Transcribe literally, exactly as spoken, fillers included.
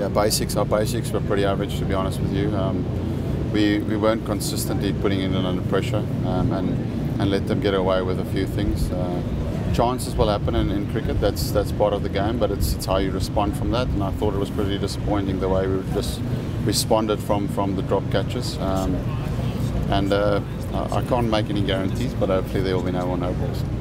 Yeah, basics. Our basics were pretty average, to be honest with you. Um, we we weren't consistently putting it under pressure um, and and let them get away with a few things. Uh, chances will happen in, in cricket. That's that's part of the game, but it's it's how you respond from that. And I thought it was pretty disappointing the way we just responded from from the drop catches. Um, and uh, I can't make any guarantees, but hopefully there will be no more no balls.